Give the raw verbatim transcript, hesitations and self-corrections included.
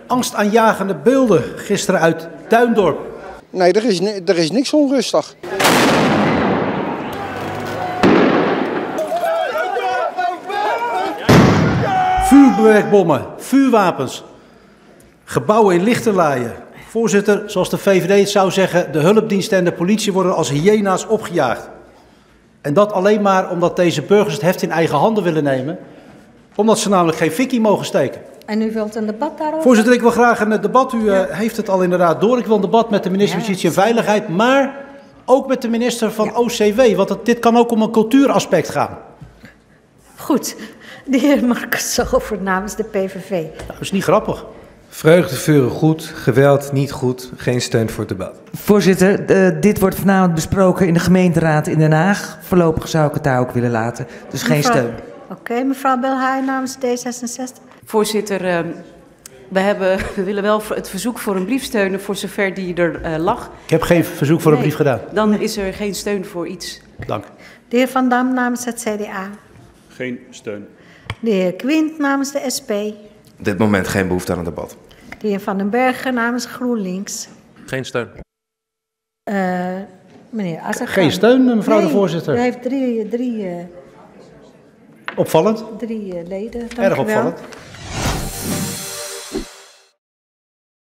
Angstaanjagende beelden gisteren uit Tuindorp. Nee, er is, er is niks onrustig. Vuurwerkbommen, vuurwapens, gebouwen in Lichterlaaien. Voorzitter, zoals de V V D het zou zeggen, de hulpdiensten en de politie worden als hyena's opgejaagd. En dat alleen maar omdat deze burgers het heft in eigen handen willen nemen, omdat ze namelijk geen fikkie mogen steken. En u wilt een debat daarover? Voorzitter, ik wil graag een debat. U ja. uh, heeft het al inderdaad door. Ik wil een debat met de minister van ja, Justitie en Veiligheid, maar ook met de minister van ja. O C W, want het, dit kan ook om een cultuuraspect gaan. Goed. De heer Marcus Zalvoort namens de P V V. Nou, dat is niet grappig. Vreugdevuren goed, geweld niet goed, geen steun voor het debat. Voorzitter, uh, dit wordt vanavond besproken in de gemeenteraad in Den Haag. Voorlopig zou ik het daar ook willen laten, dus geen mevrouw, steun. Oké, okay, mevrouw Belhaar namens D zesenzestig. Voorzitter, uh, we, hebben, we willen wel het verzoek voor een brief steunen voor zover die er uh, lag. Ik heb geen verzoek voor nee, een brief gedaan. Dan is er geen steun voor iets. Dank. De heer Van Dam namens het C D A. Geen steun. De heer Quint namens de S P. Op dit moment geen behoefte aan een debat. De heer Van den Bergen namens GroenLinks. Geen steun. Uh, meneer Azarkan. Geen steun, mevrouw nee, de voorzitter. U heeft drie... drie uh, opvallend. Drie uh, leden. Dank Erg u wel. opvallend.